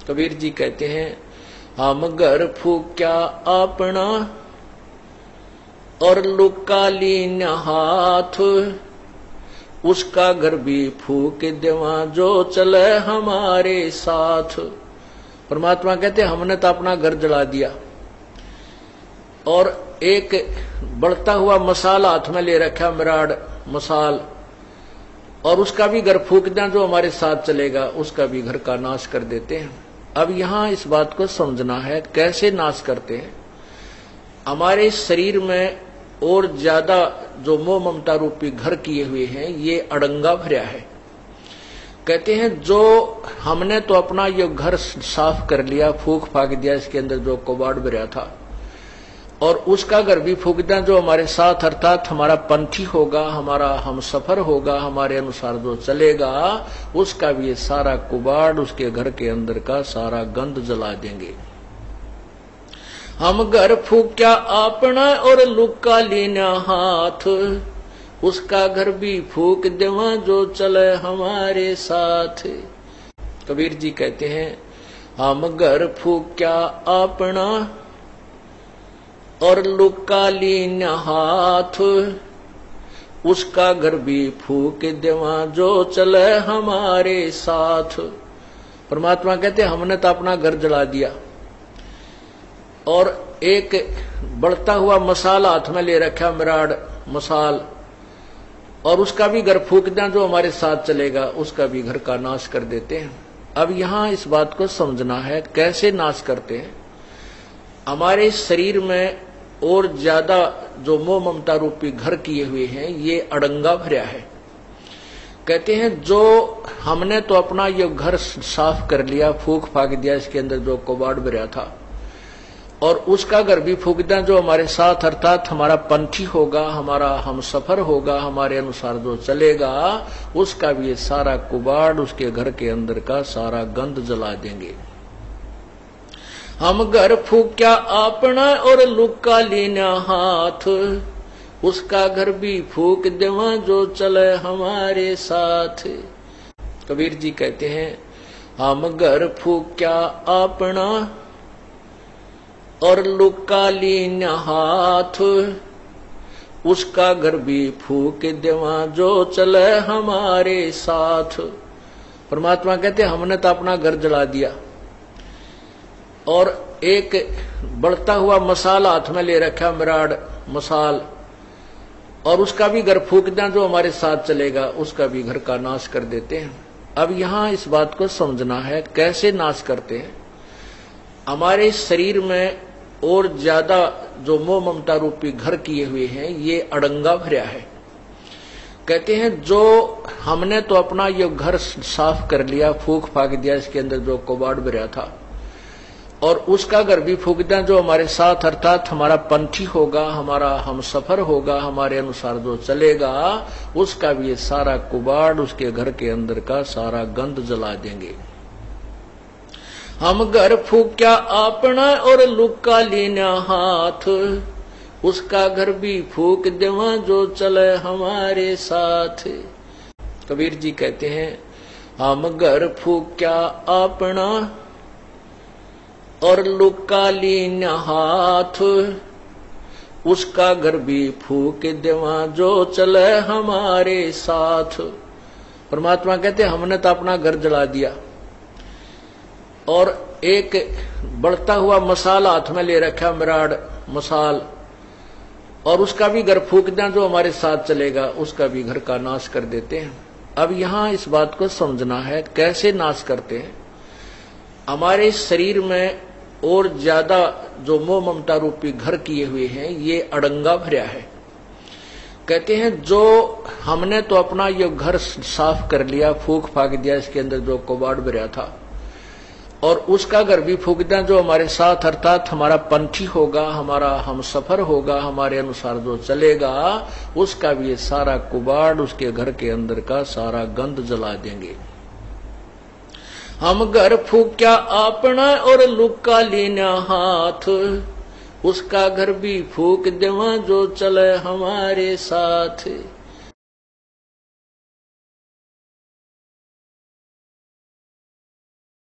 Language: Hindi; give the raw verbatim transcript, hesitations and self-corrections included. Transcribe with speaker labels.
Speaker 1: कबीर जी कहते हैं, हम घर फूक्या अपना और लुका लीन हाथ, उसका घर भी फूक देवा जो चले हमारे साथ। परमात्मा कहते हमने तो अपना घर जला दिया और एक बढ़ता हुआ मसाल हाथ में ले रखा, मिराड मसाल, और उसका भी घर फूक दें जो हमारे साथ चलेगा, उसका भी घर का नाश कर देते हैं। अब यहां इस बात को समझना है, कैसे नाश करते हैं। हमारे शरीर में और ज्यादा जो मोह ममता रूपी घर किए हुए हैं, ये अड़ंगा भरा है। कहते हैं जो हमने तो अपना ये घर साफ कर लिया, फूक फाक दिया, इसके अंदर जो कबाड़ भरा था, और उसका घर भी फूक दें जो हमारे साथ, अर्थात हमारा पंथी होगा, हमारा हम सफर होगा, हमारे अनुसार जो चलेगा, उसका भी ये सारा कुबाड़, उसके घर के अंदर का सारा गंद जला देंगे। हम घर फूक्या अपना और लुका लेना हाथ, उसका घर भी फूक देवा जो चले हमारे साथ। कबीर जी कहते हैं, हम घर फूक्या अपना और लुका लीन हाथ, उसका घर भी फूक देवा जो चले हमारे साथ। परमात्मा कहते हमने तो अपना घर जला दिया और एक बढ़ता हुआ मसाल हाथ में ले रखा, मिराड मसाल, और उसका भी घर फूक दें जो हमारे साथ चलेगा, उसका भी घर का नाश कर देते हैं। अब यहां इस बात को समझना है, कैसे नाश करते हैं। हमारे शरीर में और ज्यादा जो मोह ममता रूपी घर किए हुए हैं, ये अड़ंगा भरा है। कहते हैं जो हमने तो अपना ये घर साफ कर लिया, फूक फाक दिया, इसके अंदर जो कबाड़ भरा था, और उसका घर भी फूक दें जो हमारे साथ, अर्थात हमारा पंथी होगा, हमारा हम सफर होगा, हमारे अनुसार जो चलेगा, उसका भी ये सारा कुबाड़, उसके घर के अंदर का सारा गंद जला देंगे। हम घर फूक्या अपना और लुका लेना हाथ, उसका घर भी फूक देवा जो चले हमारे साथ। कबीर जी कहते हैं, हम घर फूक्या अपना और लुका लीन हाथ, उसका घर भी फूक देवा जो चले हमारे साथ। परमात्मा कहते हमने तो अपना घर जला दिया और एक बढ़ता हुआ मसाल हाथ में ले रखा, मिराड मसाल, और उसका भी घर फूक दें जो हमारे साथ चलेगा, उसका भी घर का नाश कर देते हैं। अब यहां इस बात को समझना है, कैसे नाश करते हैं। हमारे शरीर में और ज्यादा जो मोह ममता रूपी घर किए हुए हैं, ये अड़ंगा भरा है। कहते हैं जो हमने तो अपना ये घर साफ कर लिया, फूक फाक दिया, इसके अंदर जो कबाड़ भरा था, और उसका घर भी फूक दें जो हमारे साथ, अर्थात हमारा पंथी होगा, हमारा हम सफर होगा, हमारे अनुसार जो चलेगा, उसका भी ये सारा कुबाड़, उसके घर के अंदर का सारा गंद जला देंगे। हम घर फूक्या अपना और लुका लेना हाथ, उसका घर भी फूक देवा जो चले हमारे साथ। कबीर जी कहते हैं, हम घर फूक्या अपना और लुका लीन हाथ, उसका घर भी फूक देवा जो चले हमारे साथ। परमात्मा कहते हमने तो अपना घर जला दिया और एक बढ़ता हुआ मसाल हाथ में ले रखा, मिराड मसाल, और उसका भी घर फूक दें जो हमारे साथ चलेगा, उसका भी घर का नाश कर देते हैं। अब यहां इस बात को समझना है, कैसे नाश करते हैं। हमारे शरीर में और ज्यादा जो मोह ममता रूपी घर किए हुए हैं, ये अड़ंगा भरा है। कहते हैं जो हमने तो अपना ये घर साफ कर लिया, फूक फाक दिया, इसके अंदर जो कबाड़ भरा था, और उसका घर भी फूक दें जो हमारे साथ, अर्थात हमारा पंथी होगा, हमारा हम सफर होगा, हमारे अनुसार जो चलेगा, उसका भी ये सारा कुबाड़, उसके घर के अंदर का सारा गंद जला देंगे। हम घर फूक्या अपना और लुका लेना हाथ, उसका घर भी फूक देवा जो चले हमारे साथ।